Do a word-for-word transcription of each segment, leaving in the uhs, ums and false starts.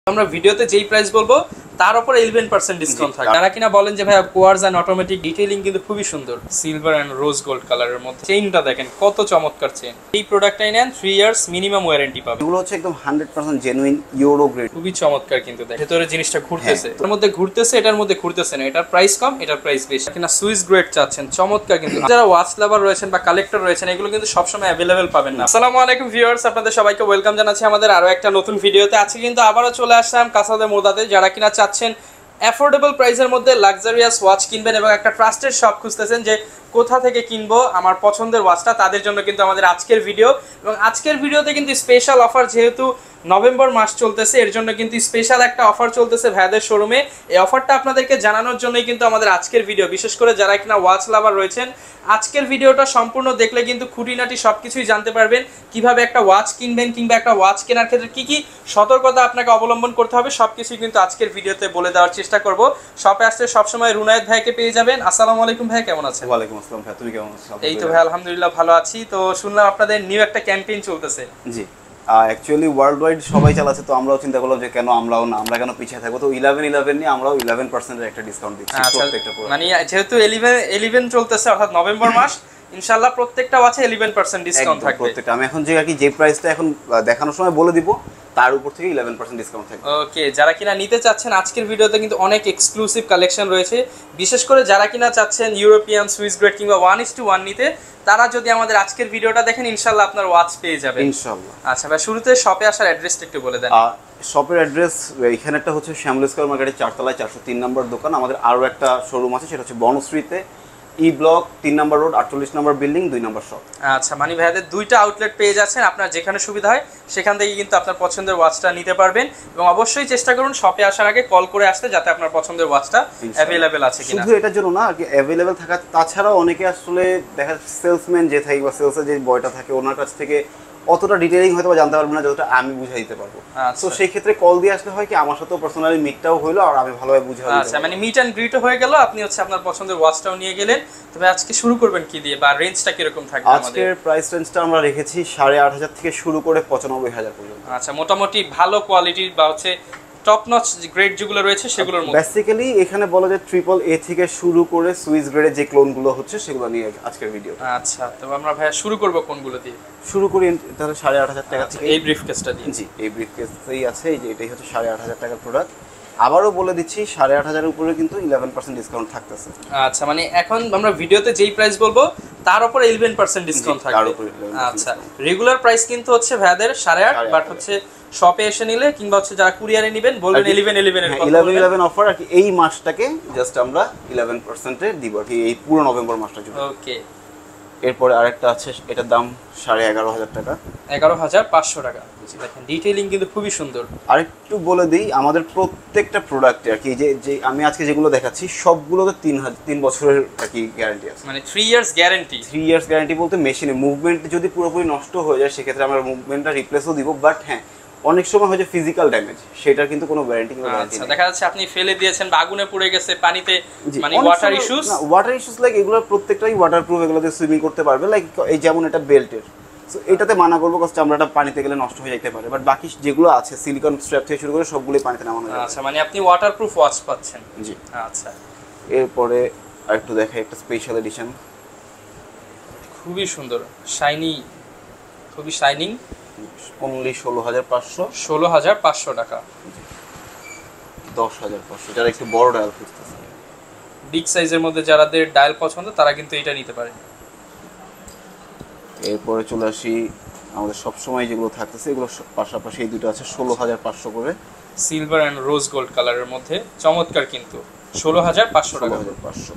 আমরা ভিডিওতে যেই প্রাইস বলবো তার উপর eleven percent ডিসকাউন্ট থাকবে। যারা কিনা বলেন যে ভাই কোয়ার্টজ এন্ড অটোমেটিক ডিটেইলিং কিন্তু খুবই সুন্দর, সিলভার এন্ড রোজ গোল্ড কালারের মধ্যে। চেইনটা দেখেন কত চমৎকার চেইন। এই প্রোডাক্টটাই নেন three ইয়ার্স মিনিমাম ওয়ারেন্টি পাবেন। এগুলো হচ্ছে একদম one hundred percent genuine euro grade, খুবই চমৎকার। কিন্তু দেখেন ভেতরে জিনিসটা ঘুরতেছে, এর মধ্যে ঘুরতেছে, এটার মধ্যে ঘুরতেছে না। এটার প্রাইস কম, এটার প্রাইস বেশি। কিনা সুইস গ্রেড চাচ্ছেন, চমৎকার। কিন্তু যারা ওয়াচ লাভার রয়েছেন বা কালেক্টর রয়েছেন, এগুলো কিন্তু সবসময় অ্যাভেলেবেল পাবেন না। আসসালামু আলাইকুম ভিউয়ার্স, আপনাদের সবাইকে ওয়েলকাম জানাচ্ছি আমাদের আরো একটা নতুন ভিডিওতে। আজকে কিন্তু আবারও চলে আসলাম কাসাদে মোদাতে। যারা কিনা চাচ্ছেন অ্যাফোর্ডেবল প্রাইসের মধ্যে লাক্সারিয়াস ওয়াচ কিনবেন এবং একটা ট্রাস্টেড শপ খুঁজতেছেন যে কোথা থেকে কিনবো আমার পছন্দের ওয়াচটা, তাদের জন্য কিন্তু আমাদের আজকের ভিডিও। এবং আজকের ভিডিওতে কিন্তু স্পেশাল অফার, যেহেতু নভেম্বর মাস চলতেছে, এর জন্য কিন্তু স্পেশাল একটা অফার চলতেছে ভাইয়াদের শোরুমে। এই অফারটা আপনাদেরকে জানানোর জন্যই কিন্তু আমাদের আজকের ভিডিও। বিশেষ করে যারা কিনা ওয়াচ লাভার রয়েছেন, আজকের ভিডিওটা সম্পূর্ণ দেখলে কিন্তু খুঁটিনাটি সব কিছুই জানতে পারবেন। কিভাবে একটা ওয়াচ কিনবেন কিংবা একটা ওয়াচ কেনার ক্ষেত্রে কি কি সতর্কতা আপনাকে অবলম্বন করতে হবে, সব কিছুই কিন্তু আজকের ভিডিওতে বলে দেওয়ার চেষ্টা করব। শপে আসতে সবসময় রুনায়েত ভাইকে পেয়ে যাবেন। আসসালামু আলাইকুম ভাই, কেমন আছেন? ওয়ালাইকুম আসসালাম ভাই, তুমি কেমন আছো? এই তো ভাই আলহামদুলিল্লাহ ভালো আছি। তো শুনলাম আপনাদের নিউ একটা ক্যাম্পেইন চলতেছে। জি, অ্যাকচুয়ালি ওয়ার্ল্ড ওয়াইড সবাই চালাচ্ছে, তো আমরাও চিন্তা করলাম যে কেন আমরাও না, আমরা কেন পিছিয়ে থাকবো। তো ইলেভেন ইলেভেন নিয়ে আমরাও ইলেভেন পার্সেন্টের একটা ডিসকাউন্ট দিচ্ছি প্রত্যেকটা প্রোডাক্ট। মানে যেহেতু ইলেভেন ইলেভেন চলতেছে, অর্থাৎ নভেম্বর মাস, ইনশাআল্লাহ প্রত্যেকটা ওয়াচে eleven percent ডিসকাউন্ট থাকবে প্রত্যেকটা। আমি এখন যে আর কি যে প্রাইসটা এখন দেখানোর সময় বলে দিব, তার উপর থেকে eleven percent ডিসকাউন্ট থাকবে। ওকে, যারা কিনা নিতে চাচ্ছেন আজকের ভিডিওতে কিন্তু অনেক এক্সক্লুসিভ কালেকশন রয়েছে। বিশেষ করে যারা কিনা চাচ্ছেন ইউরোপিয়ান, সুইস গ্রেড কিংবা one is to one নিতে, তারা যদি আমাদের আজকের ভিডিওটা দেখেন, ইনশাআল্লাহ আপনার ওয়াচ পেয়ে যাবেন ইনশাআল্লাহ। আচ্ছা ভাই, শুরুতে শপে আসার অ্যাড্রেসটা একটু বলে দেন। শপের অ্যাড্রেস এখানে একটা হচ্ছে শ্যামল স্কয়ার মার্কেটের চারতলায় চারশো তিন নম্বর দোকান। আমাদের আরও একটা শোরুম আছে, সেটা হচ্ছে বনশ্রীতে, ই ব্লক তিন নম্বর রোড, আটচল্লিশ নম্বর বিল্ডিং, দুই নম্বর শপ। আচ্ছা, মানে ভাইয়াদের দুইটা আউটলেট পেয়ে যাচ্ছেন। আপনার যেখানে সুবিধা হয় সেখান থেকে কিন্তু আপনার পছন্দের ওয়াচটা নিতে পারবেন। এবং অবশ্যই চেষ্টা করুন শপে আসার আগে কল করে আসতে, যাতে আপনার পছন্দের ওয়াচটা অ্যাভেলেবেল আছে কিনা। শুধু এটার জন্য না আর কি, অ্যাভেলেবেল থাকা, তাছাড়াও অনেকে আসলে দেখা সেলসম্যান যে থাকে বা সেলসের যে বয়টা থাকে, ওনার কাছ থেকে অতটা ডিটেইলিং হয়তো জানতে পারবো না যতটা আমি বুঝাই দিতে পারবো। তো সেই ক্ষেত্রে কল দিয়ে আসলে হয় কি, আমার সাথেও পার্সোনালি মিটটাও হইলো আর আমি ভালোভাবে বুঝাই দিতে। আচ্ছা, মানে মিট এন্ড গ্রিটও হয়ে গেল, আপনি হচ্ছে আপনার পছন্দের ওয়াচটাও নিয়ে গেলেন। তবে আজকে শুরু করবেন কি দিয়ে বা রেঞ্জটা কিরকম থাকবে আমাদের? আজকের প্রাইস রেঞ্জটা আমরা রেখেছি সাড়ে আট হাজার থেকে শুরু করে পঁচানব্বই হাজার পর্যন্ত। আচ্ছা, মোটামুটি ভালো কোয়ালিটির বা হচ্ছে টপ নচ গ্রেড যেগুলো রয়েছে সেগুলোর মধ্যে। বেসিক্যালি এখানে বলা যায় ট্রিপল এ থেকে শুরু করে সুইস গ্রেডের যে ক্লোনগুলো হচ্ছে সেগুলো নিয়ে আজকের ভিডিও। আচ্ছা, তো আমরা ভাইয়া শুরু করব কোনগুলো দিয়ে? শুরু করি তাহলে সাড়ে আট হাজার টাকা থেকে। এই ব্রিফকেসটা দিয়ে। জি, এই ব্রিফকেসেই আছে, এই যে এটাই হচ্ছে সাড়ে আট হাজার টাকার প্রোডাক্ট। আবারও বলে দিচ্ছি, সাড়ে আট হাজারের উপরে কিন্তু ইলেভেন পার্সেন্ট ডিসকাউন্ট থাকতেছে। আচ্ছা, মানে এখন আমরা ভিডিওতে যেই প্রাইস বলবো তার উপর eleven percent ডিসকাউন্ট থাকবে। আচ্ছা, রেগুলার প্রাইস কিন্তু হচ্ছে ভাইয়াদের সাড়ে আট, বাট হচ্ছে শপে এসে নিলে কিংবা হচ্ছে যারা কুরিয়ারে নেবেন বলবেন eleven eleven এর কথা। eleven eleven অফার আর কি, এই মাসটাকে জাস্ট আমরা eleven percent এ দিব আর কি, এই পুরো নভেম্বর মাসটা জুড়ে। ওকে, এরপরে আরেকটা আছে, এটার দাম সাড়ে এগারো হাজার টাকা, এগারো হাজার পাঁচশো টাকা। দেখেন ডিটেইলিং কিন্তু খুবই সুন্দর। আরেকটু বলে দিই, আমাদের প্রত্যেকটা প্রোডাক্টে আর কি, যে যে আমি আজকে যেগুলো দেখাচ্ছি সবগুলোতে তিন হাজার তিন বছরের আর কি গ্যারান্টি আছে। মানে three years guarantee. Three years guarantee বলতে মেশিনে মুভমেন্ট যদি পুরোপুরি নষ্ট হয়ে যায় সেক্ষেত্রে আমরা মুভমেন্টটা রিপ্লেসও দিব। বাট হ্যাঁ, অনেক সময় হচ্ছে ফিজিক্যাল ড্যামেজ, সেটার কিন্তু কোনো গ্যারান্টি নেই। আচ্ছা, দেখা যাচ্ছে আপনি ফেলে দিয়েছেন বা আগুনে পুড়ে গেছে, পানিতে, মানে ওয়াটার ইস্যুস। না, ওয়াটার ইস্যুস লাইক এগুলো প্রত্যেকটাই ওয়াটারপ্রুফ, এগুলোতে সুইমিং করতে পারবে। লাইক এই যেমন এটা বেল্টের, সো এটাতে মানা করবো কারণ চামড়াটা পানিতে গেলে নষ্ট হয়ে যেতে পারে। বাট বাকি যেগুলো আছে সিলিকন স্ট্র্যাপ থেকে শুরু করে সবগুলোই পানিতে নামানো যায়। আচ্ছা, মানে আপনি ওয়াটারপ্রুফ ওয়াচ পাচ্ছেন। জি, আচ্ছা। এরপরে আরেকটু দেখাই, একটা স্পেশাল এডিশন, খুবই সুন্দর, শাইনি, খুবই শাইনিং। অনলি ষোলো হাজার পাঁচশো ষোলো হাজার পাঁচশো টাকা। দশ হাজার পাঁচশো যারা একটু বড় ডায়াল খুঁজতেছে, বিগ সাইজের মধ্যে যাদের ডায়াল পছন্দ তারা কিন্তু এটা নিতে পারে। এরপরে চলে আসি আমাদের সবসময় যেগুলো থাকতেছে, এগুলো পাশাপাশি এই দুটো আছে ষোলো হাজার পাঁচশো করে, সিলভার অ্যান্ড রোজ গোল্ড কালারের মধ্যে, চমৎকার কিন্তু ষোলো হাজার পাঁচশো টাকা। ষোলো হাজার পাঁচশো।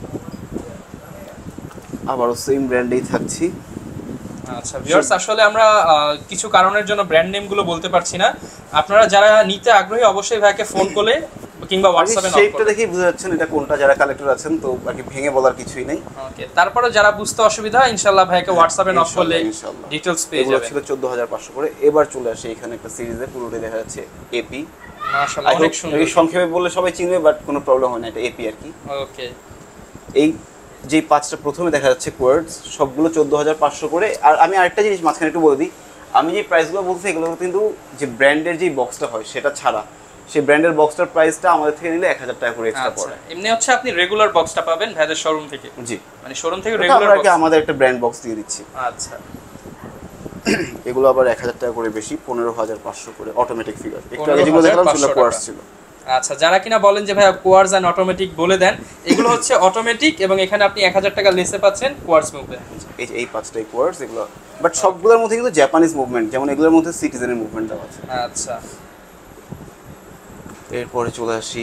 আবারও সেম ব্র্যান্ডেই থাকছি। আচ্ছা ভিউয়ার্স, আসলে আমরা কিছু কারণের জন্য ব্র্যান্ড নেমগুলো বলতে পারছি না। আপনারা যারা নিতে আগ্রহী অবশ্যই ভাইকে ফোন করলে কিংবা হোয়াটসঅ্যাপে নক করুন। শেপটা দেখেই বুঝতে যাচ্ছেন এটা কোনটা, যারা কালেক্টর আছেন তো বাকি ভেঙে বলার কিছুই নেই। ওকে, তারপরে যারা বুঝতে অসুবিধা হয় ইনশাআল্লাহ ভাইকে হোয়াটসঅ্যাপে নক করলে ডিটেইলস পেয়ে যাবেন। ছিল চোদ্দ হাজার পাঁচশো করে। এবার চলে আসে এখানে একটা সিরিজে, পুরোটাই দেখা যাচ্ছে এপি। মাশাআল্লাহ, অনেক সুন্দর। এই সংক্ষেপে বললে সবাই চিনবে, বাট কোনো প্রবলেম হয় না, এটা এপি আর কি। ওকে, এই যে পাঁচটা প্রথমে দেখা যাচ্ছে কোয়ার্টজ, সবগুলো চোদ্দ হাজার পাঁচশো করে। আর আমি আরেকটা জিনিস মাঝখানে একটু বলে দিই, আমি যে প্রাইসগুলো বলছি এগুলো কিন্তু যে ব্র্যান্ডের যে বক্সটা হয় সেটা ছাড়া সেই ব্র্যান্ডের বক্সটার প্রাইসটা আমাদের থেকে নিলে এক হাজার টাকা করে এক্সট্রা পড়ে। এমনি হচ্ছে আপনি রেগুলার বক্সটা পাবেন ভাইদের শোরুম থেকে। জি, মানে শোরুম থেকে রেগুলার বক্স আমাদের একটা ব্র্যান্ড বক্স দিয়ে দিচ্ছি। আচ্ছা, এগুলো আবার এক হাজার টাকা করে বেশি, পনেরো হাজার পাঁচশো করে অটোমেটিক ফিগার। একটু আগে যেগুলো দেখলাম সেগুলো কোয়ার্স ছিল। আচ্ছা, যারা কিনা বলেন যে ভাই কোয়ার্স এন্ড অটোমেটিক বলে দেন, এগুলো হচ্ছে অটোমেটিক এবং এখানে আপনি এক হাজার টাকা লেসে পাচ্ছেন কোয়ার্স মুভমেন্ট। এই এই পাঁচটাই কোয়ার্স এগুলো, বাট সবগুলোর মধ্যে কিন্তু জাপানিজ মুভমেন্ট, যেমন এগুলোর মধ্যে সিটিজেনের মুভমেন্ট দেওয়া আছে। আচ্ছা, এরপরে চলে আসি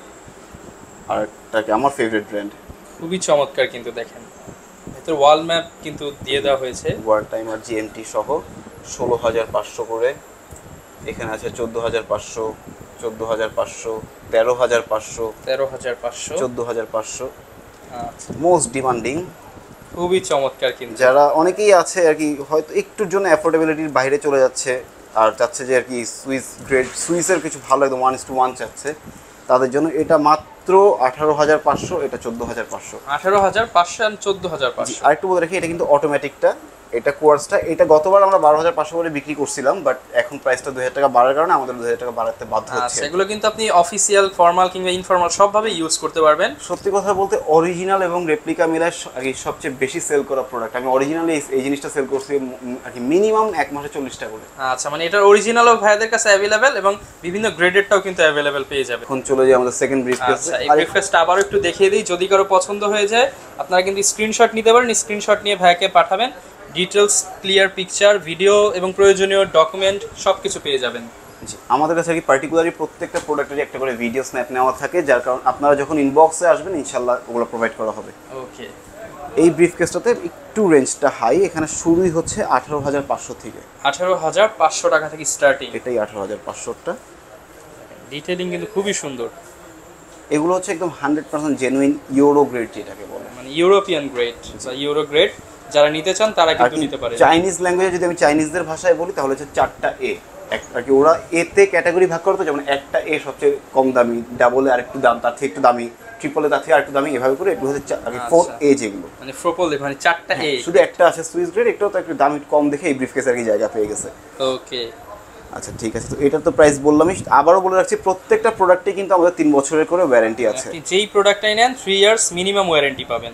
আরেকটাকে, আমার ফেভারিট ব্র্যান্ড, খুবই চমৎকার কিন্তু দেখেন ভিতর ওয়াল ম্যাপ কিন্তু দিয়ে দেওয়া হয়েছে, ওয়ার টাইম আর জিএমটি সহ ষোলো হাজার পাঁচশো করে। এখানে আছে চোদ্দো হাজার পাঁচশো, চোদ্দো হাজার পাঁচশো, তেরো হাজার পাঁচশো, তেরো হাজার পাঁচশো, চোদ্দো হাজার পাঁচশো। আচ্ছা, মোস্ট ডিমান্ডিং, খুবই চমৎকার কিন্তু। যারা অনেকেই আছে আর কি হয়তো একটুর জন্য অ্যাফোর্ডেবিলিটির বাইরে চলে যাচ্ছে আর চাচ্ছে যে আর কি সুইস গ্রেড, সুইসের কিছু ভালো একদম ওয়ান ইস টু ওয়ান চাচ্ছে, তাদের জন্য এটা মাত্র আঠারো হাজার পাঁচশো, এটা চোদ্দো হাজার পাঁচশো। আঠারো হাজার পাঁচশো আর চোদ্দো হাজার পাঁচশো। আরেকটু বলে রাখি, এটা কিন্তু অটোমেটিকটা, এটা কোয়ার্সটা, এটা গতবার আমরা বারো হাজার পাঁচশো করে বিক্রি করছিলাম, বাট এখন প্রাইসটা দুই হাজার টাকা বাড়ার কারণে আমাদের দুই হাজার টাকা বাড়াতে বাধ্য হচ্ছে। সেগুলো কিন্তু আপনি অফিসিয়াল, ফর্মাল কিংবা ইনফর্মাল সবভাবে ইউজ করতে পারবেন। সত্যি কথা বলতে অরিজিনাল এবং রেপ্লিকা মিলায় আর কি সবচেয়ে বেশি সেল করা প্রোডাক্ট। আমি অরিজিনালি এই জিনিসটা সেল করছি আর কি মিনিমাম এক মাসে চল্লিশ টাকা করে। আচ্ছা, মানে এটার অরিজিনালও ভাইদের কাছে অ্যাভেলেবেল এবং বিভিন্ন গ্রেডেডটাও কিন্তু অ্যাভেলেবেল পেয়ে যাবে। এখন চলে যাই আমাদের সেকেন্ড ব্রিফকেস। আচ্ছা, এই ব্রিফকেসটা আবারও একটু দেখিয়ে দিই, যদি কারো পছন্দ হয়ে যায় আপনারা কিন্তু স্ক্রিনশট নিতে পারেন, স্ক্রিনশট নিয়ে ভাইকে পাঠাবেন, ডিটেলস, ক্লিয়ার পিকচার, ভিডিও এবং প্রয়োজনীয় ডকুমেন্ট সব কিছু পেয়ে যাবেন। জি, আমাদের কাছে কি পার্টিকুলারলি প্রত্যেকটা প্রোডাক্টেরই একটা করে ভিডিও স্ন্যাপ নেওয়া থাকে, যার কারণে আপনারা যখন ইনবক্সে আসবেন ইনশাল্লাহ ওগুলো প্রোভাইড করা হবে। ওকে, এই ব্রিফকেসটাতে একটু রেঞ্জটা হাই, এখানে শুরুই হচ্ছে আঠারো হাজার পাঁচশো থেকে, আঠারো হাজার পাঁচশো টাকা থেকে স্টার্টিং। এটাই আঠারো হাজার পাঁচশোটা। ডিটেইলিং কিন্তু খুবই সুন্দর। এগুলো হচ্ছে একদম hundred percent genuine euro grade যেটাকে বলে, মানে ইউরোপিয়ান গ্রেড বা ইউরো গ্রেড, যারা নিতে চান তারা কিন্তু নিতে পারে। চাইনিজ ল্যাঙ্গুয়েজে যদি আমি চাইনিজদের ভাষায় বলি তাহলে হচ্ছে চারটা এ, আর কি ওরা এতে ক্যাটাগরি ভাগ করতো, যেমন একটা এ সবচেয়ে কম দামি, ডাবলে আরেকটু দাম, তার থেকে একটু দামি, ট্রিপলে তার থেকে আরেকটু দামি, এভাবে করে এগুলো হচ্ছে ফোর এ যেগুলো, মানে ফোর মানে চারটা এ। শুধু একটা আছে সুইস গ্রেড, একটাও তো একটু দামি কম দেখে এই ব্রিফকেস আর কি জায়গা পেয়ে গেছে। ওকে, আচ্ছা ঠিক আছে, তো এটার তো প্রাইস বললামই, আবারও বলে রাখছি প্রত্যেকটা প্রোডাক্টে কিন্তু আমাদের তিন বছরের করে ওয়ারেন্টি আছে। আপনি যেই প্রোডাক্টটাই নেন থ্রি ইয়ার্স মিনিমাম ওয়ারেন্টি পাবেন।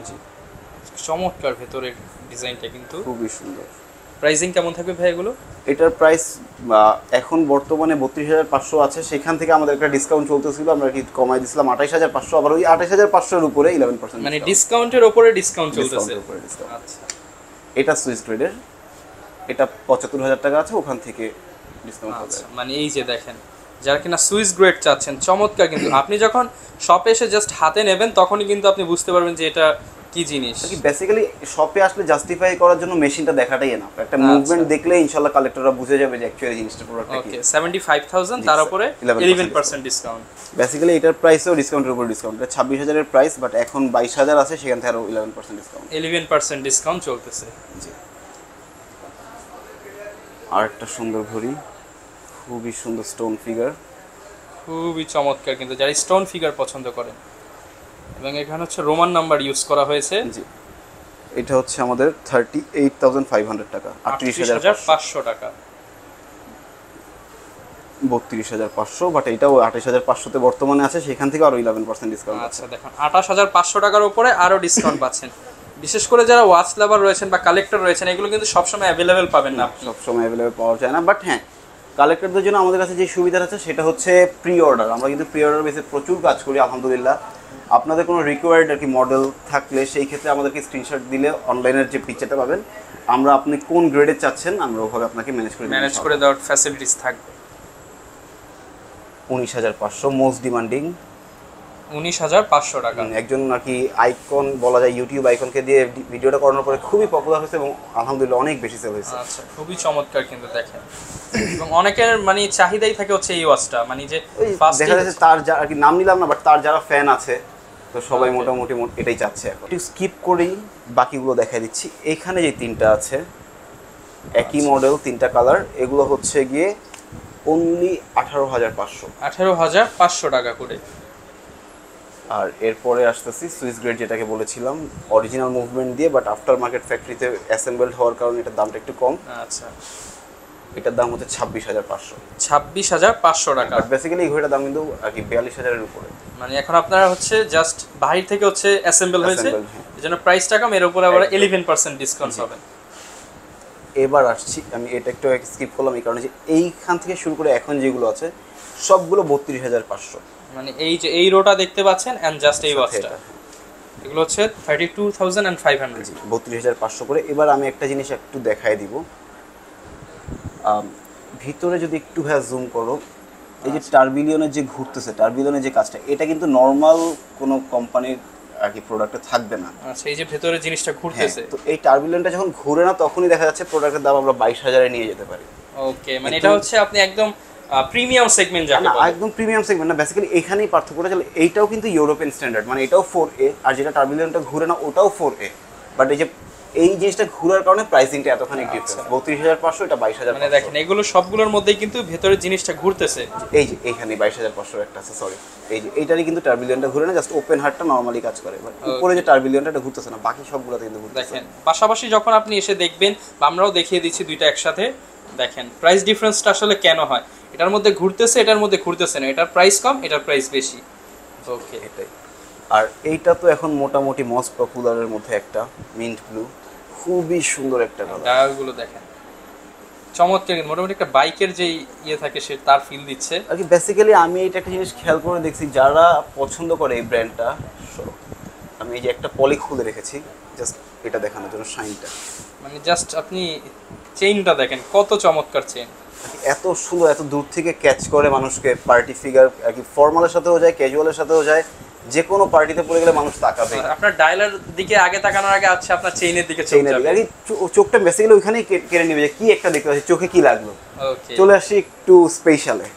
চমৎকার ভেতরের ডিজাইনটা কিন্তু খুবই সুন্দর। প্রাইসিং কেমন থাকবে ভাই এগুলো? এটার প্রাইস এখন বর্তমানে বত্রিশ হাজার পাঁচশো আছে, সেখান থেকে আমাদের একটা ডিসকাউন্ট চলতেছিল, আমরা কি কমাই দিয়েছিলাম আঠাইশ হাজার পাঁচশো, আবার ওই আঠাইশ হাজার পাঁচশোর উপরে ইলেভেন পার্সেন্ট, মানে ডিসকাউন্টের উপরে ডিসকাউন্ট চলতেছে। আচ্ছা, এটা সুইস গ্রেডের, এটা পঁচাত্তর হাজার টাকা আছে, ওখান থেকে ডিসকাউন্ট হবে। আচ্ছা, মানে এই যে দেখেন, যারা কিনা সুইস গ্রেড চাচ্ছেন, চমৎকার কিন্তু। আপনি যখন শপে এসে জাস্ট হাতে নেবেন তখনই কিন্তু আপনি বুঝতে পারবেন যে এটা কি জিনিস। কি বেসিক্যালি শপে আসলে জাস্টিফাই করার জন্য মেশিনটা দেখাটাই এনাফ, একটা মুভমেন্ট দেখলে ইনশাআল্লাহ কালেক্টররা বুঝে যাবে যে অ্যাকচুয়ালি জিনিসটা প্রোডাক্টটা কি। ওকে, সেভেন্টি ফাইভ থাউজেন্ড, তার উপরে ইলেভেন পার্সেন্ট ডিসকাউন্ট। বেসিক্যালি এটার প্রাইসও ডিসকাউন্টের উপর ডিসকাউন্ট, এটা ছাব্বিশ হাজারের প্রাইস, বাট এখন বাইশ হাজার আছে, সেখান থেকে আরও eleven percent discount, eleven percent discount চলতেছে। জি, আর একটা সুন্দর ঘড়ি, খুবই সুন্দর স্টোন ফিগার, খুবই চমৎকার কিন্তু, যারা স্টোন ফিগার পছন্দ করেন। এবং এখানে হচ্ছে রোমান নাম্বার ইউজ করা হয়েছে। জি, এটা হচ্ছে আমাদের thirty eight thousand five hundred টাকা, আটত্রিশ হাজার পাঁচশো টাকা, বত্রিশ হাজার পাঁচশো, বাট এটাও আঠাশ হাজার পাঁচশোতে বর্তমানে আছে, সেখান থেকে আরও ইলেভেন পার্সেন্ট ডিসকাউন্ট। আচ্ছা দেখুন, আঠাশ হাজার পাঁচশো টাকার উপরে আরও ডিসকাউন্ট পাচ্ছেন। বিশেষ করে যারা ওয়াচ লাভার রয়েছেন বা কালেক্টর রয়েছেন, এগুলো কিন্তু সবসময় অ্যাভেলেবেল পাবেন না, সবসময় অ্যাভেলেবেল পাওয়া যায় না, বাট হ্যাঁ কালেক্টরদের জন্য আমাদের কাছে যে সুবিধা আছে সেটা হচ্ছে প্রি অর্ডার। আমরা কিন্তু প্রি অর্ডার বেসে প্রচুর কাজ করি আলহামদুলিল্লাহ। আপনাদের কোনো রিকোয়ার্ড আর কি মডেল থাকলে সেই ক্ষেত্রে আমাদেরকে স্ক্রিনশট দিলে অনলাইনের যে পিকচারটা পাবেন, আমরা আপনি কোন গ্রেডে চাচ্ছেন আমরা ওভাবে আপনাকে ম্যানেজ করে ম্যানেজ করে দেওয়ার ফ্যাসিলিটিস থাকবে। উনিশ হাজার পাঁচশো মোস্ট ডিমান্ডিং, উনিশ হাজার পাঁচশো টাকা। একজন আর কি আইকন বলা যায়, ইউটিউব আইকনকে দিয়ে ভিডিওটা করানোর পরে খুবই পপুলার হয়েছে এবং আলহামদুলিল্লাহ অনেক বেশি সেল হয়েছে। আচ্ছা, খুবই চমৎকার কিন্তু দেখেন। এবং অনেকের মানে চাহিদাই থাকে হচ্ছে এই ওয়াচটা, মানে যে দেখা যাচ্ছে তার যা আর কি নাম নিলাম না, বাট তার যারা ফ্যান আছে তো সবাই মোটামুটি এটাই চাচ্ছে। এখন একটু স্কিপ করেই বাকিগুলো দেখাই দিচ্ছি। এইখানে যে তিনটা আছে একই মডেল, তিনটা কালার, এগুলো হচ্ছে গিয়ে অনলি আঠারো হাজার পাঁচশো, আঠারো হাজার পাঁচশো টাকা করে। আর এরপরে আসতেছি সুইস গ্রেড যেটাকে বলেছিলাম, অরিজিনাল মুভমেন্ট দিয়ে বাট আফটার মার্কেট ফ্যাক্টরিতে অ্যাসেম্বলড হওয়ার কারণে এটার দামটা একটু কম। আচ্ছা, এটার দাম হচ্ছে ছাব্বিশ হাজার পাঁচশো। ছাব্বিশ হাজার পাঁচশো টাকা। বেসিক্যালি এই ঘড়িটার দাম কিন্তু আর কি বিয়াল্লিশ হাজারের উপরে। মানে এখন আপনারা হচ্ছে জাস্ট বাহির থেকে হচ্ছে অ্যাসেম্বল হয়েছে, এজন্য প্রাইসটা কম, এর উপরে আবার এলেভেন পার্সেন্ট ডিসকাউন্ট হবে। এবার আসছি আমি এটা একটু স্কিপ করলাম এই কারণে যে এইখান থেকে শুরু করে এখন যেগুলো আছে সবগুলো বত্রিশ হাজার পাঁচশো। মানে এই যে এই রোটা দেখতে পাচ্ছেন এন্ড জাস্ট এই ওয়াচটা, এগুলো হচ্ছে thirty two thousand and five hundred, বত্রিশ হাজার পাঁচশো করে। এবার আমি একটা জিনিস একটু দেখাই দিব, ভিতরে যদি একটু হ্যাঁ জুম করো, এই যে টারবিলিয়নের যে ঘুরতেছে, টারবিলিয়নের যে কাজটা, এটা কিন্তু নর্মাল কোনো কোম্পানির আর কি প্রোডাক্টে থাকবে না। আচ্ছা, এই যে ভেতরে জিনিসটা ঘুরতেছে, তো এই টারবিলিয়নটা যখন ঘুরে না তখনই দেখা যাচ্ছে প্রোডাক্টের দাম আমরা বাইশ হাজারে নিয়ে যেতে পারি। ওকে, মানে এটা হচ্ছে আপনি একদম প্রিমিয়াম সেগমেন্ট যাকে বলে। একদম প্রিমিয়াম সেগমেন্ট না, বেসিক্যালি এখানেই পার্থক্যটা চলে। এইটাও কিন্তু ইউরোপিয়ান স্ট্যান্ডার্ড, মানে এটাও ফোর এ, আর যেটা টারবিলিয়নটা ঘুরে না ওটাও ফোর এ, বাট এই যে এই জিনিসটা ঘোরার কারণে প্রাইসিংটা এতখানি ডিফারেন্স, বত্রিশ হাজার পাঁচশো, এটা বাইশ হাজার। মানে দেখেন এগুলো সবগুলোর মধ্যেই কিন্তু ভেতরের জিনিসটা ঘুরতেছে। এই যে এইখানে বাইশ হাজার পাঁচশো একটা আছে, সরি, এই যে এইটারই কিন্তু টারবিলিয়নটা ঘুরে না, জাস্ট ওপেন হার্টটা নরমালি কাজ করে, বাট উপরে যে টারবিলিয়নটা এটা ঘুরতেছে না, বাকি সবগুলোতে কিন্তু ঘুরতেছে। দেখেন পাশাপাশি যখন আপনি এসে দেখবেন, বা আমরাও দেখিয়ে দিচ্ছি দুইটা একসাথে, দেখেন প্রাইস ডিফারেন্সটা আসলে কেন হয়। এটার মধ্যে ঘুরতেছে, এটার মধ্যে ঘুরতেছে না, এটার প্রাইস কম, এটার প্রাইস বেশি। ওকে, এটাই। আর এইটা তো এখন মোটামুটি মোস্ট পপুলারের মধ্যে একটা, মিন্ট ব্লু, খুবই সুন্দর একটা কালার। ডায়ালগুলো দেখেন চমৎকার, মোটামুটি একটা বাইকের যে ইয়ে থাকে সে তার ফিল দিচ্ছে আর কি। বেসিক্যালি আমি এটা একটা জিনিস খেয়াল করে দেখছি, যারা পছন্দ করে এই ব্র্যান্ডটা, আমি এই যে একটা পলি খুলে রেখেছি জাস্ট এটা দেখানোর জন্য, শাইনটা মানে জাস্ট আপনি চেইনটা দেখেন কত চমৎকার চেইন, এত সুন্দর, এত দূর থেকে ক্যাচ করে মানুষকে। পার্টি ফিগার আর কি, ফর্মালের সাথেও যায়, ক্যাজুয়ালের সাথেও যায়, যে কোনো পার্টিতে পড়ে গেলে মানুষ তাকাবে। আপনার ডায়ালের দিকে আগে তাকানোর আগে আছে আপনার চেইনের দিকে, চেইনের দিকে আর কি, চোখটা বেসিক্যালি ওইখানেই কেড়ে নেবে যে কি একটা দেখতে পাচ্ছি, চোখে কি লাগলো। চলে আসি একটু স্পেশালে,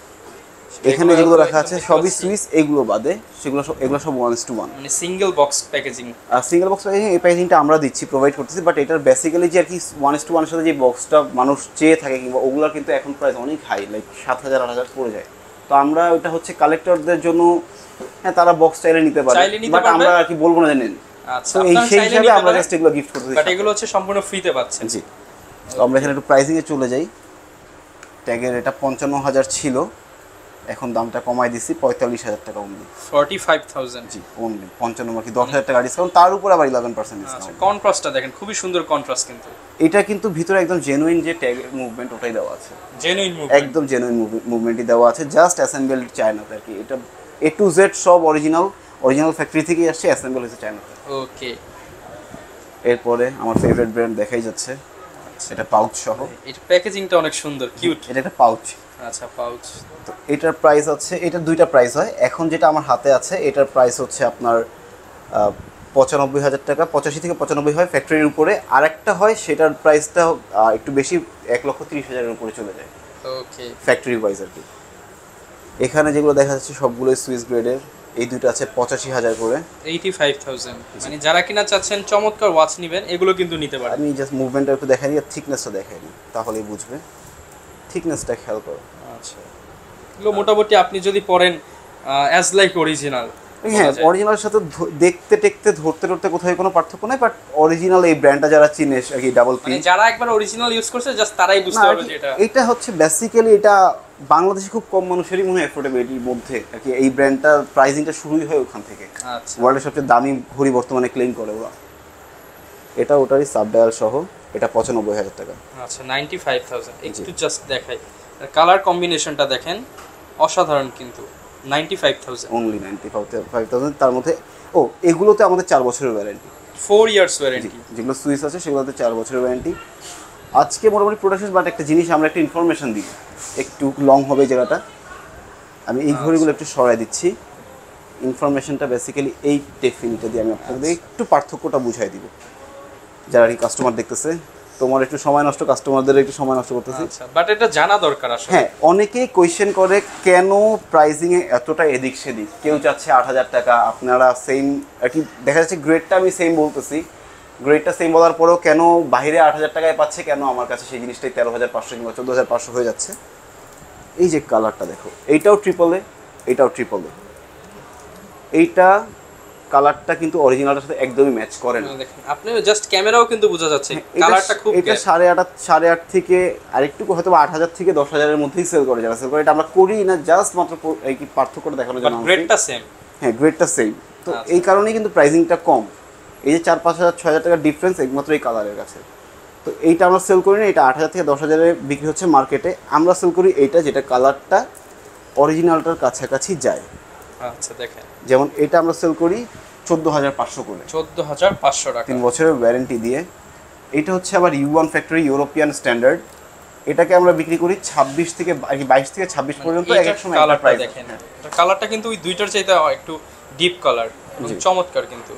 এখানে যেগুলো রাখা আছে সবই সুইস, এগুলো বাদে সেগুলো সব, এগুলো সব ওয়ান টু ওয়ান, মানে সিঙ্গেল বক্স প্যাকেজিং। আর সিঙ্গেল বক্স প্যাকেজিং, এই প্যাকেজিংটা আমরা দিচ্ছি, প্রোভাইড করতেছি, বাট এটার বেসিক্যালি যে আর কি ওয়ান টু ওয়ানের সাথে যে বক্সটা মানুষ চেয়ে থাকে কিংবা ওগুলোর কিন্তু এখন প্রাইস অনেক হাই, লাইক সাত হাজার আট হাজার পড়ে যায়। তো আমরা ওটা হচ্ছে কালেক্টরদের জন্য, হ্যাঁ তারা বক্স চাইলে নিতে পারে, বাট আমরা আর কি বলবো না যে নেন। আচ্ছা, তো এই সেই হিসাবে আমরা জাস্ট এগুলো গিফট করতেছি, বাট এগুলো হচ্ছে সম্পূর্ণ ফ্রিতে পাচ্ছেন। জি। তো আমরা এখানে একটু প্রাইসিং এ চলে যাই। ট্যাগের এটা পঞ্চান্ন হাজার ছিল, এখন দামটা কমাই দিছি পঁয়তাল্লিশ হাজার টাকা অনলি, ফর্টি ফাইভ থাউজেন্ড। জি অনলি পঞ্চান্ন, কি দশ হাজার টাকা ডিসকাউন্ট, তার উপর আবার ইলেভেন পার্সেন্ট ডিসকাউন্ট। কন্ট্রাস্টটা দেখেন খুবই সুন্দর কন্ট্রাস্ট, কিন্তু এটা কিন্তু ভিতরে একদম জেনুইন যে ট্যাগের মুভমেন্ট ওটাই দেওয়া আছে, জেনুইন মুভমেন্ট, একদম জেনুইন মুভমেন্টই দেওয়া আছে, জাস্ট অ্যাসেম্বলড চায়নাতে আর কি। এটা এ টু জেড সব অরিজিনাল, অরিজিনাল ফ্যাক্টরি থেকেই আসছে, অ্যাসেম্বল হয়েছে চায়নাতে। ওকে, এরপরে আমার ফেভারিট ব্র্যান্ড দেখাই যাচ্ছে, এটা পাউচ সহ, এই প্যাকেজিংটা অনেক সুন্দর, কিউট। এটা একটা পাউচ। আচ্ছা, পাউচ। তো এটার প্রাইস আছে, এটার দুইটা প্রাইস হয়, এখন যেটা আমার হাতে আছে এটার প্রাইস হচ্ছে আপনার পঁচানব্বই হাজার টাকা, পঁচাশি থেকে পঁচানব্বই হয় ফ্যাক্টরির উপরে, আর একটা হয় সেটার প্রাইসটা একটু বেশি, এক লক্ষ তিরিশ হাজারের উপরে চলে যায়। ওকে, ফ্যাক্টরি ওয়াইজ আর কি। এখানে যেগুলো দেখা যাচ্ছে সবগুলোই সুইস গ্রেডের, এই দুটো আছে পঁচাশি হাজার করে, এইটি ফাইভ থাউজেন্ড। মানে যারা কিনা চাচ্ছেন চমৎকার ওয়াচ নেবেন, এগুলো কিন্তু নিতে পারেন। আমি জাস্ট মুভমেন্টটা একটু দেখাই দিই, আর থিকনেসটা দেখাই দিই, তাহলেই বুঝবে। থিকনেসটা খেয়াল করো। আচ্ছা, এগুলো মোটামুটি আপনি যদি পরেন অ্যাজ লাইক অরিজিনাল। হ্যাঁ, অরিজিনালের সাথে দেখতে টেকতে ধরতে ধরতে কোথাও কোনো পার্থক্য নাই, বাট অরিজিনাল এই ব্র্যান্ডটা যারা চিনে আর কি, ডাবল পি, মানে যারা একবার অরিজিনাল ইউজ করছে জাস্ট তারাই বুঝতে পারবে যে এটা। এটা হচ্ছে বেসিক্যালি এটা বাংলাদেশে খুব কম মানুষেরই মনে হয় অ্যাফোর্ডেবিলিটির মধ্যে আর কি, এই ব্র্যান্ডটার প্রাইসিংটা শুরুই হয় ওখান থেকে। আচ্ছা, ওয়ার্ল্ডের সবচেয়ে দামি ঘড়ি বর্তমানে ক্লেম করে ওরা। এটা ওটারই সাবডায়াল সহ, এটা পঁচানব্বই হাজার টাকা। আচ্ছা, নাইনটি ফাইভ থাউজেন্ড। একটু জাস্ট দেখাই, কালার কম্বিনেশনটা দেখেন, অসাধারণ কিন্তু। Ninety five thousand, only ninety five thousand. তার মধ্যে ও এগুলোতে আমাদের চার বছরের ওয়ারেন্টি, ফোর ইয়ার্স ওয়ারেন্টি। যেগুলো সুইস আছে সেগুলোতে চার বছরের ওয়ারেন্টি। আজকে মোটামুটি প্রোডাকশন, বাট একটা জিনিস আমরা একটা ইনফরমেশন দিই, একটু লং হবে জায়গাটা, আমি এই ঘড়িগুলো একটু সরাই দিচ্ছি। ইনফরমেশনটা বেসিক্যালি এই টেকনিকটা দিয়ে আমি আপনাদের একটু পার্থক্যটা বুঝাই দিব, যারা কি কাস্টমার দেখতেছে। তোমার একটু সময় নষ্ট, কাস্টমারদের একটু সময় নষ্ট করতেছি, বাট এটা জানা দরকার আসলে। হ্যাঁ, অনেকেই কোয়েশ্চেন করে কেন প্রাইসিংয়ে এতটা এদিক সেদিক, কেউ চাচ্ছে আট হাজার টাকা, আপনারা সেম আর কি, দেখা যাচ্ছে গ্রেডটা আমি সেম বলতেছি, গ্রেডটা সেম বলার পরেও কেন বাইরে আট হাজার টাকায় পাচ্ছে, কেন আমার কাছে সেই জিনিসটাই তেরো হাজার পাঁচশো কিংবা চোদ্দো হাজার পাঁচশো হয়ে যাচ্ছে। এই যে কালারটা দেখো, এইটাও ট্রিপল এ, এইটাও ট্রিপল এ, এইটা কালারটা কিন্তু অরিজিনালটার সাথে একদমই ম্যাচ করে না। দেখেন আপনি জাস্ট ক্যামেরাও কিন্তু বোঝা যাচ্ছে কালারটা খুব এটা সাড়ে আট সাড়ে আট থেকে আরেকটু হয়তো আট হাজার থেকে দশ হাজারের মধ্যেই সেল করে যারা সেল করে, এটা আমরা করি না জাস্ট মাত্র এই কি পার্থক্যটা দেখানোর জন্য। গ্রেডটা সেম, হ্যাঁ গ্রেডটা সেম, তো এই কারণেই কিন্তু প্রাইসিংটা কম। এই যে চার পাঁচ হাজার ছয় হাজার টাকার ডিফারেন্স একমাত্র এই কালারের কাছে। তো এইটা আমরা সেল করি না, এটা আট হাজার থেকে দশ হাজারে বিক্রি হচ্ছে মার্কেটে। আমরা সেল করি এইটা যেটা কালারটা অরিজিনালটার কাছাকাছি যায়। আচ্ছা দেখেন যেমন এটা আমরা সেল করি চোদ্দো হাজার পাঁচশো করে, চোদ্দো হাজার পাঁচশো টাকা, তিন বছরের ওয়ারেন্টি দিয়ে। এটা হচ্ছে আবার U one factory European standard, এটাকে আমরা বিক্রি করি ছাব্বিশ থেকে বাইশ থেকে ছাব্বিশ পর্যন্ত। এক এক সময় কালারটা দেখেন, কালারটা কিন্তু ওই দুইটার চাইতে একটু ডিপ কালার, চমৎকার কিন্তু।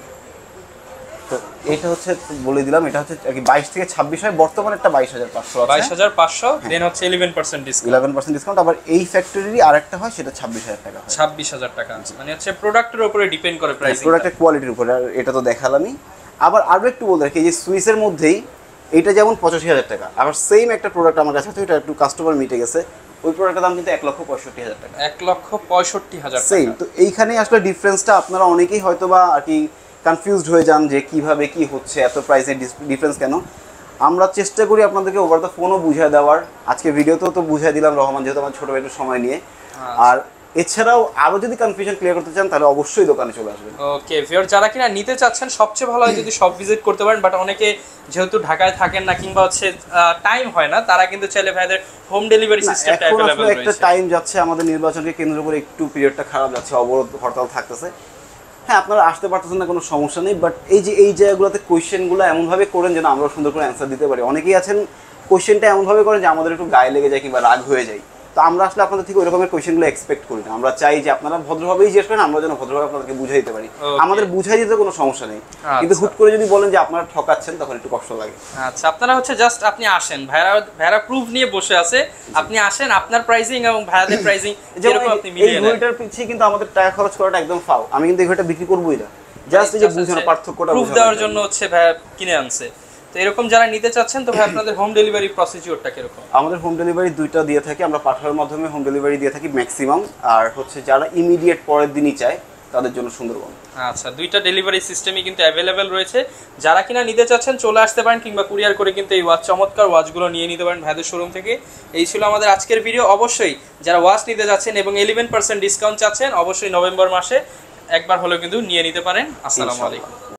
তো এটা হচ্ছে বলে দিলাম, এটা হচ্ছে আর কি বাইশ থেকে ছাব্বিশ হয়, বর্তমানে একটা বাইশ হাজার পাঁচশো আছে, বাইশ হাজার পাঁচশো, দেন হচ্ছে eleven percent discount, eleven percent discount. আবার এই ফ্যাক্টরিরই আরেকটা হয়, সেটা ছাব্বিশ হাজার টাকা হয়, ছাব্বিশ হাজার টাকা। মানে হচ্ছে প্রোডাক্টের উপরে ডিপেন্ড করে প্রাইসিং, প্রোডাক্টের কোয়ালিটির উপরে। আর এটা তো দেখালামই। আবার আরও একটু বলতে রাখি, এই যে সুইসের মধ্যেই এটা যেমন পঁচাশি হাজার টাকা, আবার সেম একটা প্রোডাক্ট আমার কাছে আছে, ওইটা একটু কাস্টমার মিটে গেছে, ওই প্রোডাক্টের দাম কিন্তু এক লক্ষ পঁয়ষট্টি হাজার টাকা, এক লক্ষ পঁয়ষট্টি হাজার সেম। তো এইখানেই আসলে ডিফারেন্সটা আপনারা অনেকেই হয়তো বা আর কি কনফিউজড হয়ে যান যে কিভাবে কি হচ্ছে, এত প্রাইসের ডিফারেন্স কেন। আমরা চেষ্টা করি আপনাদেরকে ওভার দ্য ফোনও বুঝিয়ে দেওয়ার, আজকে ভিডিওতেও তো বুঝিয়ে দিলাম রহমান যেহেতু আমার ছোটো একটু সময় নিয়ে। আর এছাড়াও আরও যদি কনফিউশন ক্লিয়ার করতে চান তাহলে অবশ্যই দোকানে চলে আসবেন। ওকে ভিউয়ার, যারা কিনা নিতে চাচ্ছেন সবচেয়ে ভালো হয় যদি সব ভিজিট করতে পারেন, বাট অনেকে যেহেতু ঢাকায় থাকেন না কিংবা হচ্ছে টাইম হয় না, তারা কিন্তু চাইলে ভাইদের হোম ডেলিভারি সিস্টেমটা अवेलेबल রয়েছে। একটা টাইম যাচ্ছে আমাদের নির্বাচনকে কেন্দ্র করে, একটু পিরিয়ডটা খারাপ যাচ্ছে, অবরোধ হরতাল থাকতেছে। হ্যাঁ আপনারা আসতে পারতেছেন না, কোনো সমস্যা নেই, বাট এই যে এই জায়গাগুলোতে কোয়েশ্চেনগুলো এমনভাবে করেন যেন আমরা সুন্দর করে অ্যান্সার দিতে পারি। অনেকেই আছেন কোয়েশ্চেনটা এমনভাবে করেন যে আমাদের একটু গায়ে লেগে যায় কিংবা রাগ হয়ে যায়। তো আমরা আসলে আপনাদের থেকে ওই রকমের কোয়েশ্চেনগুলো এক্সপেক্ট করি না। আমরা চাই যে আপনারা ভদ্রভাবেই জিজ্ঞেস করেন, আমরা যেন ভদ্রভাবে আপনাদেরকে বুঝাই দিতে পারি। আমাদের বুঝাই দিতে কোনো সমস্যা নেই, কিন্তু হুট করে যদি বলেন যে আপনারা ঠকাচ্ছেন তখন একটু কষ্ট লাগে। আচ্ছা আপনারা হচ্ছে জাস্ট আপনি আসেন, ভাইরা ভাইরা প্রুফ নিয়ে বসে আছে, আপনি আসেন, আপনার প্রাইসিং এবং ভাইয়াদের প্রাইসিং যেরকম আপনি মিলিয়ে নেন। এই ঘড়িটার পিছিয়ে কিন্তু আমাদের টাকা খরচ করাটা একদম ফাও, আমি কিন্তু এই ঘড়িটা বিক্রি করবোই না, জাস্ট এই যে বুঝানো পার্থক্যটা প্রুফ দেওয়ার জন্য হচ্ছে ভাই কিনে আনছে। তো এরকম যারা নিতে চাচ্ছেন তো ভাই আপনাদের হোম ডেলিভারি প্রসিডিউরটা কিরকম? আমাদের হোম ডেলিভারি দুইটা দিয়ে থাকি, আমরা পাঠানোর মাধ্যমে হোম ডেলিভারি দিয়ে থাকি ম্যাক্সিমাম। আর হচ্ছে যারা ইমিডিয়েট পরের দিনই চায় তাদের জন্য সুন্দরবন। আচ্ছা দুইটা ডেলিভারি সিস্টেমই কিন্তু অ্যাভেলেবেল রয়েছে, যারা কিনা নিতে চাচ্ছেন চলে আসতে পারেন কিংবা কুরিয়ার করে কিন্তু এই ওয়াচ চমৎকার ওয়াচগুলো নিয়ে নিতে পারেন ভাইদের শোরুম থেকে। এই ছিল আমাদের আজকের ভিডিও। অবশ্যই যারা ওয়াচ নিতে যাচ্ছেন এবং ইলেভেন পার্সেন্ট ডিসকাউন্ট চাচ্ছেন অবশ্যই নভেম্বর মাসে একবার হলেও কিন্তু নিয়ে নিতে পারেন। আসসালামু আলাইকুম।